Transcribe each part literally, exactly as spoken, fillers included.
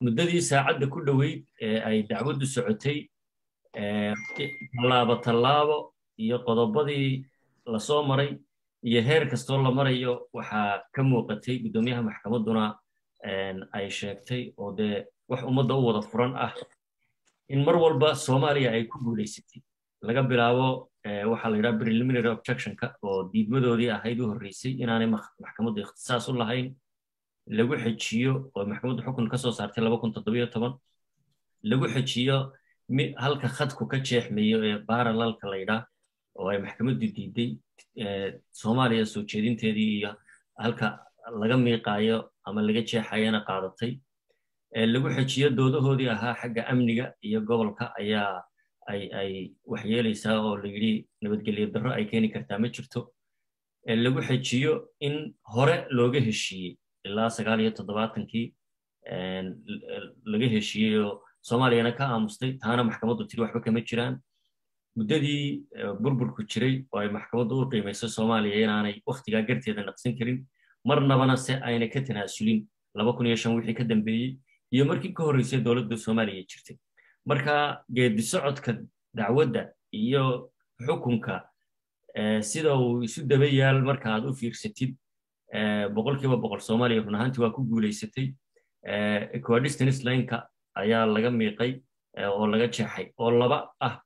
muddadii saacadda ku dhoweyd ee ay dacwaddu socotay tallaabo tallaabo iyo qodobadii la soo maray iyo heer kastoo la marayo waxaa ka muuqatay guddoomiyaha maxkamadduna ay sheegtay oo dee wax ummadda u wada furan ah in mar walba Soomaaliya ay ku guuleysatay laga bilaabo waxa la yiraahdo preliminary objectionka oo diidmadoodii ahayd u horeysay inaanay maxkamaddu ikhtisaas u lahayn lagu xejiyo oo maxkamaddu xukun ka soo saartay laba kun toddoba iyo toban lagu xejiyo halka khadku ka jeexmayo ee parallelka la yiraahdo oo ay maxkamaddu diiday Soomaaliya soo jeedinteedii iyo halka laga miiqaayo ama laga jeexayana qaadatay lagu xejiyo doodahoodii ahaa xagga amniga iyo gobolka ayaa ay ay wax yeelaysaa oo la yiri nabadgelyo darro ay keeni kartaa ma jirto lagu xejiyo in hore looga heshiiyey ilaa sagaal iyo toddobaatankii laga heshiiyey oo Soomaaliyana ka aamustay taana maxkamaddu tiri waxba kama jiraan muddadii burburku jiray oo ay maxkamaddu u qiimaysay Soomaaliya inaanay waqtigaa garteeda naqsin karin marnabana se ayna ka tanaasulin laba kun iyo shan wixii ka dambeeyey iyo markii ka horreysay dowladda Soomaaliya jirtay marka geedi socodka dacwadda iyo xukunka sida uu isu daba yaal marka aad u fiirsatid boqolkiiba boqol Soomaaliya run ahaantii waa ku guuleysatay equidistance line-ka ayaa laga miiqay oo laga jeexay oo laba ah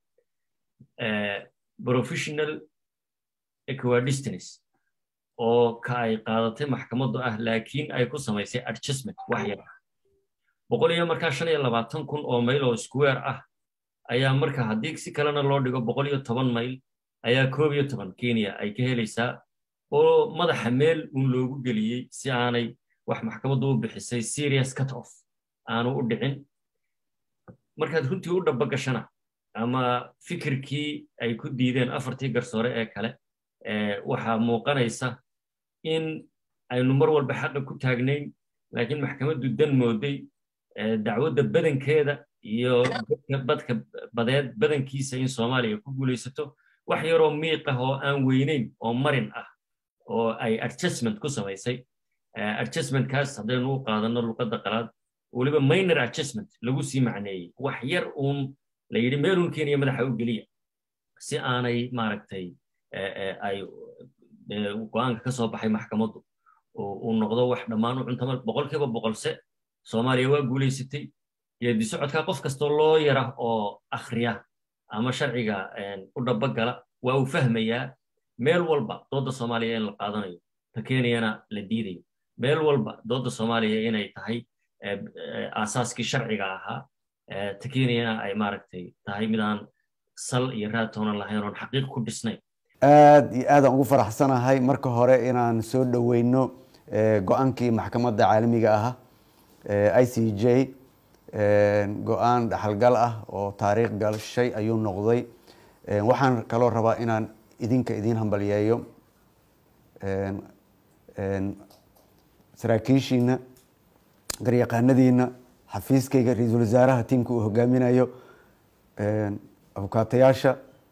professional equidistance oo ka ay qaadatay maxkamaddu ah laakiin ay ku samaysay adjustment wax yar boqol iyo markaa shan iyo labaatan kun oo mayl oo square ah ayaa marka haddii si kalena loo dhigo boqol iyo toban mayl ayaa koob iyo toban Kenya ay ka helaysaa oo madaxa meel uun loogu geliyey si aanay wax maxkamaddu u bixisay serious cut off aanu u dhicin markaad runtii u dhaba gashana ama fikirkii ay ku diideen afartii garsoore ee kale waxaa muuqanaysa in aynu mar walba xaqa ku taagnayn laakiin maxkamaddu dan mooday dacwadda badankeeda iyo badka badeed badankiisa in Soomaaliya ku guuleysato wax yaroo miiq ah oo aan weynayn oo marin ah oo ay adjustment ku samaysay adjustmentkaas haddaynu u qaadano luqadda qalaad weliba minor adjustment lagu sii macneeyey wax yar uun la yidhi meelun Kenya madaxa u geliya si aanay maaragtay ay go'aanka ka soo baxay maxkamaddu uu noqdo wax dhammaan u cuntama boqolkiiba boqolse Soomaaliya waa guuleysatay geedi socodka qof kastoo loo yara oo akhriya ama sharciga u dhaba-gala waa uu fahmayaa meel walba dooda Soomaaliya in la qaadanayo ta Kenyana la diidayo meel walba dooda Soomaaliya inay tahay aasaaskii sharciga ahaa ta Kenyana ay maaragtay tahay midaan sal iyo raatoona lahayn oo xaqiiq ku dhisnay aad iyo aad aan ugu faraxsanahay marka hore inaan soo dhaweyno go'aankii maxkamadda caalamiga ah I C J go'aan dhaxalgal ah oo taariikh galshay ayuu noqday waxaan kaloo rabaa inaan idinka idin hambaliyeeyo saraakiishiina garyaqaanadiina xafiiskayga ra'iisul wasaaraha tiimka uu hogaaminayo abukaatayaasha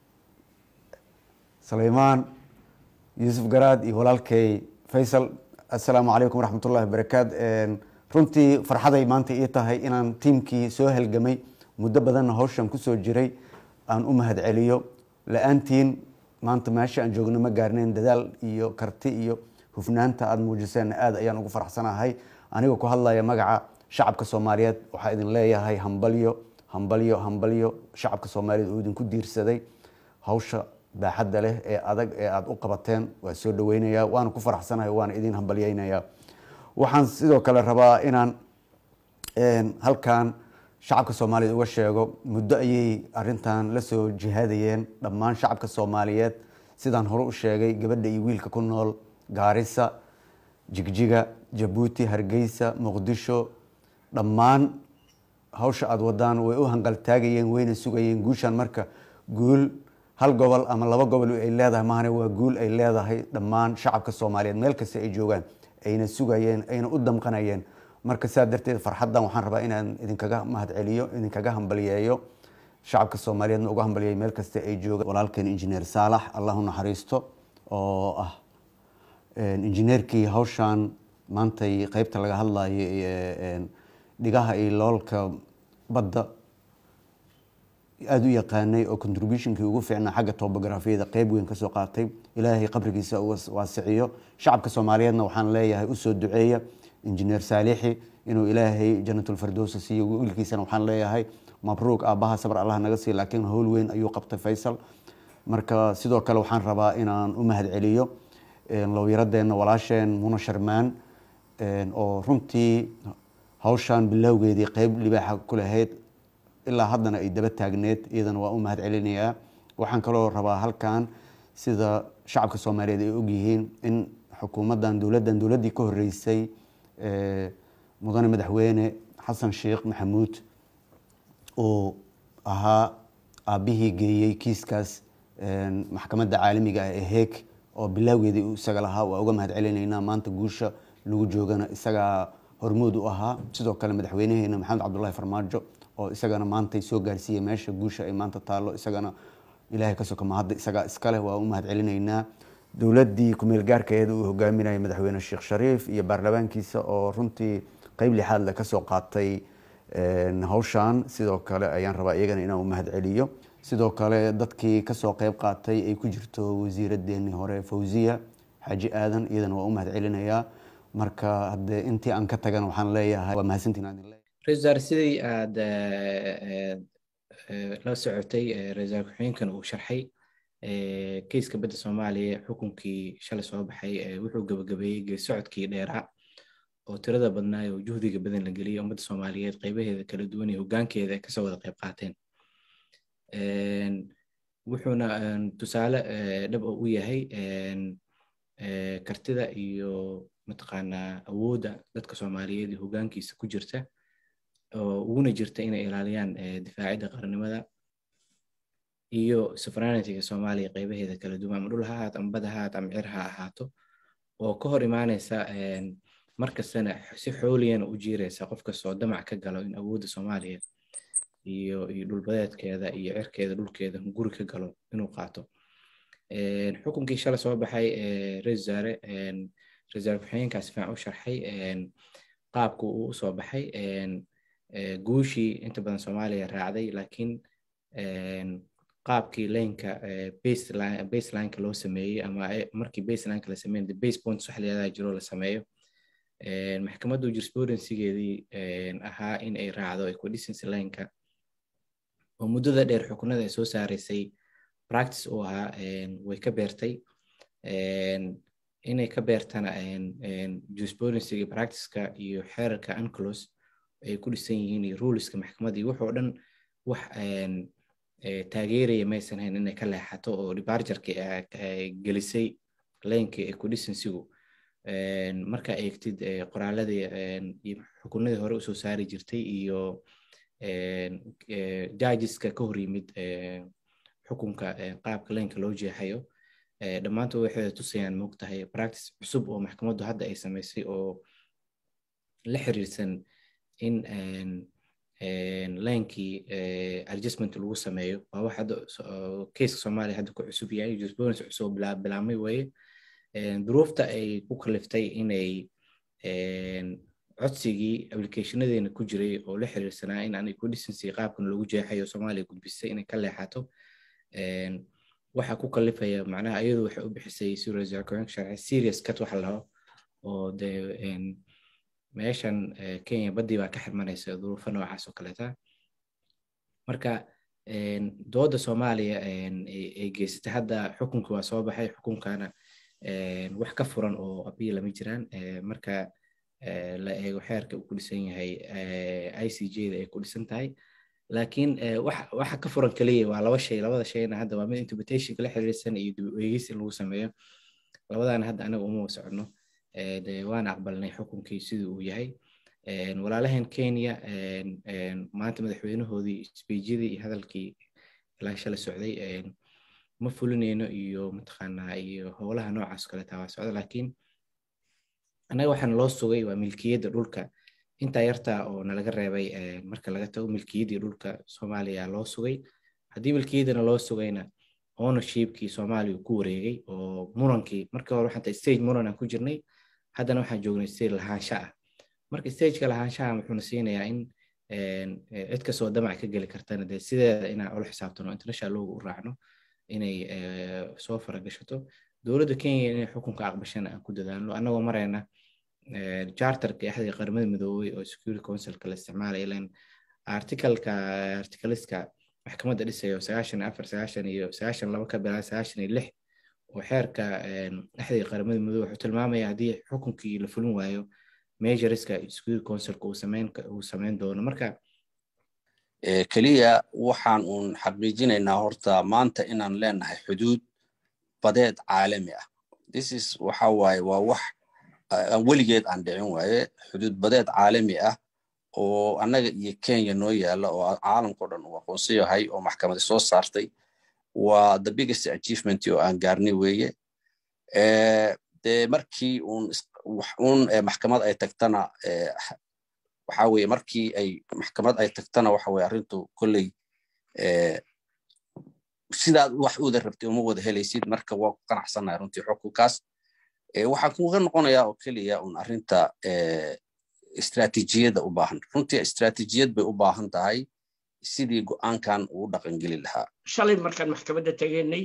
Sulaymaan Yusuf Garaad iyo walaalkay Faisal assalaamu calaykum waraxmatullaahi wabarakaatu runtii farxaday maanta ii tahay inaan tiimkii soo halgamay muddo badan hawshan ku soo jiray aan u mahad celiyo la'aantiin maanta meesha aan joogno ma gaarneen dadaal iyo karti iyo hufnaanta aad muujiseen aad ayaan ugu faraxsanahay aniga ku hadlaya magaca shacabka Soomaaliyeed waxa idin leeyahay hambalyo hambalyo hambalyo shacabka Soomaaliyeed oo idin ku diirsaday hawsha baaxadda leh ee adag ee aad u qabateen waa soo dhaweynayaa waan ku faraxsanahay waan idin hambalyeynayaa waxaan sidoo kale rabaa inaan halkan shacabka Soomaaliyeed uga sheego muddo ayay arintan la soo jihaadayeen dhammaan shacabka Soomaaliyeed sidaan hore u sheegay gabadha iyo wiilka ku nool Gaarisa Jigjiga Jabuuti Hargeysa Muqdisho dhammaan hawsha aad wadaan way u hangal taagayeen wayna sugayeen guushan marka guul hal gobol ama laba gobol ay leedahay maana waa guul ay leedahay dhammaan shacabka Soomaaliyeed meel kasta ay joogaan ayna sugayeen ayna u damqanayeen marka saa darteed farxadan waxaan rabaa inaan idinkaga mahad celiyo idinkaga hambaliyeeyo shacabka Soomaaliyeedna uga hambaliyay meel kasta ay joogaan walaalkeen injineer Saalax Allahu naxariisto oo ah injineerkii hawshan maantay qaybta laga hadlayo dhigaha iyo loolka badda aada u yaqaanay oo contributionkii ugu fiicnaa xagga topografiyada qeyb weyn kasoo qaatay. ilaahay qabrigiisa uu waasiciyo. shacabka soomaaliyeedna waxaan leeyahay usoo duceeya injineer saalixi inuu ilaahay jannatul firdowsa siiyo. wiilkiisana waxaan leeyahay mabruuq, aabbaha sabr allah naga siiyo, laakiin howl weyn ayuu qabtay Faysal. marka sidoo kale waxaan rabaa inaan u mahad celiyo lawyaradeenna walaasheen Muna Sharmaan oo runtii hawshaan bilowgeedii qeyb libaaxa ku lahayd ilaa haddana ay daba taagneed. iyadana waa u mahad celinayaa. waxaan kaloo rabaa halkan sida shacabka Soomaaliyeed ay ogyihiin in xukuumaddan dowladdan dowladdii ka horeysay mudane madaxweyne xasan sheekh maxamuud oo ahaa aabbihii geeyey kiiskaas maxkamadda caalamiga ah ee Heeg oo bilowgeedii uu isaga lahaa. waa uga mahad celinaynaa. maanta guusha lagu joogana isagaa hormuud u ahaa. sidoo kale madaxweynaheena maxamed cabdullaahi farmaajo oo isagana maanta soo gaarsiiyey meesha guusha ay maanta taalo. isagana ilaahay ka sokoma hadda isagaa iskale. waa u mahad celinaynaa. dowladdii kumeel gaarkeeda uu hogaaminayay madaxweyne sheekh shariif iyo baarlamaankiisa oo runtii qeyb lixaad le kasoo qaatay hawshaan. sidoo kale ayaan rabaa iyagana inaan u mahad celiyo. sidoo kale dadkii kasoo qeyb qaatay ay ku jirto wasiiradeenii hore Fawziya Xaaji Aadan, iyadana waa u mahad celinayaa. marka hadde intii aan ka tagan waxaan leeyahay waa mahadsantiin aad leeyahay. Ra'iisul sidii aad la socotay ra'iisul ku-xigeenkan uu sharxay kiiska badda Soomaaliya xukunkii shalay soo baxay wuxuu gabagabeeyay gees socodkii dheeraa oo tirada badnaa oo juhdiga badan la geliyay ummadda Soomaaliyeed qaybaheeda kala duwan iyo hoggaankeeda ay kasoo wada qayb qaateen. wuxuuna tusaale dhab u yahay kartida iyo mataqaanaa awoodda dadka Soomaaliyeed iyo hoggaankiisa ku jirta oo uguna jirta inay ilaaliyaan difaacidda qarannimada iyo sovereignty-ga Soomaaliya qaybaheeda kala duwan, ama dhul ha ahaato ama bad ha ahaato ama cir ha ahaato, oo ka hor imaanaysa markastana si xooliyana u jiiraysa qof kastoo damac ka galo in awoodda Soomaaliya iyo iyo dhulbadeedkeeda iyo cirkeeda dhulkeeda guri ka galo inuu qaato. xukunkii shalay soo baxay ra'iisul wasaare ra'iisul ku-xigeenkaas fiican u sharxay qaabku uu soo baxay guushii inta badan Soomaaliya raacday, laakiin qaabkii leenka baseline baseline-ka loo sameeyay ama markii baseline-ka la sameeyay base points wax leedahay jiro la sameeyo maxkamaddu jurisprudence-geedii ahaa in ay raacdo equidistancy line-ka oo muddada dheer xukunada ay soo saaraysay practice oo ahaa way ka beertay inay ka beertana jurisprudence-ga practice-ka iyo xeerarka UNCLOS ay ku dhisan yihiin iyo ruleska maxkamadda iyo wuxuu dhan wax taageeraya maysan hayn inay ka leexato oo departure-ka gelisay leenka equidistancy-gu marka eegtid qoraaladii iyo xukunadii hore usoo saari jirtay iyo judgeska ka hor yimid xukunka qaabka leenka loo jeexayo dhammaantood waxay tusayaan moogtahay practice cusub oo maxkamaddu hadda ay samaysay oo la xiriirsan in leenkii adjustment lagu sameeyo. waa wax hadda case Soomaaliya hadda ku cusub yahay, jurisprudence cusub bilaabmay weeye. duruufta ay ku kaliftay inay codsigii applicationadeena ku jiray oo la xiriirsanaa in aan equidistancy qaabkan loogu jeexayo Soomaaliya gudbisay inay ka leexato waxa ku kalifaya macnaha iyadu waxay u bixisay serious correction serious cut waxa la oo de meeshan Kenya badii baa ka xirmanaysa duruufo noocaas oo kaleeta. marka dooda Soomaaliya ay geysatay hadda xukunka waa soo baxay, xukunkana wax ka furan oo abiil lama jiraan. marka la eego xeerka uu ku dhisan yahay I C J-da ay ku dhisan tahay, laakiin wax waxa ka furan kaliya waa laba shay. labada shayna hadda waa mid interpretation la xiriirsan iyo dib u eegis in lagu sameeyo. labadaan hadda anaga uma socono de waan aqbalnay xukunkii sidii uu yahay. walaalahan Kenya maanta madaxweynahoodii speech-yadii iyo hadalkii ilaa shalay socday ma fulinayno iyo mataqaanaa iyo howlaha noocaas kale taa waa socda, laakiin anaga waxaan loo sugay waa milkiyadda dhulka inta yarta oo nalaga reebay marka laga tago milkiyadii dhulka Soomaaliya loo sugay. haddii milkiyadana loo sugayna ownership-kii Soomaaliya ku wareegay oo murankii markii hore waxaan tahay stage muran aan ku jirnay, haddana waxaan joognay stage lahaansha ah marka stageka lahaanshaha wuxuuna siinayaa in cid kastoo damac ka geli kartana dee sideeda inaan ula xisaabtano international looga u raacno inay soo faragashato dowladda Kenya inay xukunka aqbashana aan ku dadaalno annagoo marayna charterka axdiga qaramada midoobay oo Security Council-ka la isticmaalay ilaan articleka articleska maxkamadda dhisayo sagaashan iyo afar sagaashan iyo sagaashan iyo laba ka bilaa sagaashan iyo lix oo xeerka axdiga qaramada midoobay wuxuu tilmaamayaa haddii xukunkii la fulin waayo measureska Security Council-ka uu sameyn uu sameyn doono marka kaliya waxaan uun xaqiijinaynaa horta maanta inaan leenahay xuduud badeed caalami ah this is waxa waaye waa wax aan weligeed aan dhicin waaye xuduud badeed caalami ah oo annaga iyo Kenya noo yaala oo caalamka dhan uu aqoonsan yahay oo maxkamadda soo saartay waa the biggest achievement oo aan gaarnay weeye ee de markii uun uun maxkamad ay tagtana waxa weeye markii ay maxkamad ay tagtana waxa weeye arrintu kulay ee sidaad wax u rabtay uma wada helaysid marka waa ku qanacsanahay runtii xukunkaas ee waxa ku noqonaya oo kaliya un arrinta ee istiraatiijiyada u baahan runtii istiraatiijiyad bay u baahan tahay sidii go'aankan uu dhaqan gali lahaa shalay markaan maxkamadda tageynay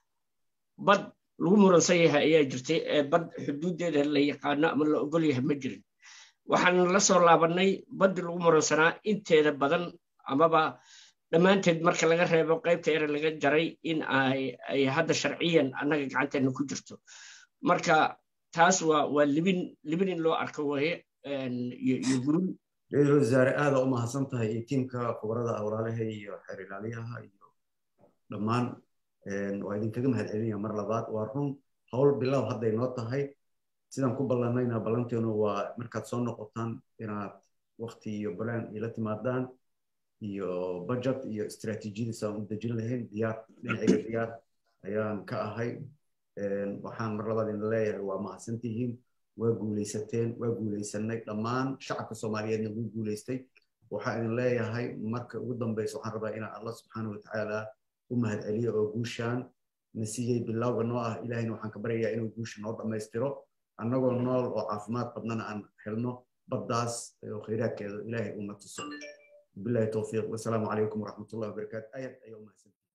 bad lagu muransan yahay ayaa jirtay bad xuduudeeda la yaqaan ama la ogol yahay ma jirin waxaan la soo laabanay bad lagu muransanaa inteeda badan amaba dhammaanteed marka laga reebo qaybta yar laga jaray in ay ay hadda sharciyan annaga gacanteena ku jirto marka taas waa waa libin libin in loo arko waye iyo gurul Ra'iisul Wasaare aad u mahadsan tahay tiimka khibrada awlaalaha iyo xeer ilaaliyaha iyo dhammaan waa idinkaga mahadcelinayaa mar labaad waa run hawl bilow hadday noo tahay sidaan ku ballanayna ballanteenu waa markaad soo noqotaan inaad waqti iyo balaan ila timaadaan iyo budget iyo istiraatiijiyada saan u dejin lahayn diyaar dhinaciga diyaar ayaan ka ahay waxaan mar labaad idin leeyahay waa mahadsantihiin waa guulaysateen waa guulaysanay dhammaan shacabka Soomaaliyeedna wuu guulaystay waxaan idin leeyahay marka ugu dambayso waxaan rabaa inaan Allah subxaanahu wa ta'aala u mahadceliyo oo guushaan nasiiyay bilowga noo ah ilaahayna waxaan ka baryayaa inuu guusha noo dhammaystiro annagoo nool oo caafimaad qabnana aan helno baddaas oo khayraadkeeda ilaahay uu na tuso billahi tawfiiq wassalaamu calaykum waraxmatullahi wabarakaatu ayad ayaa u mahadsan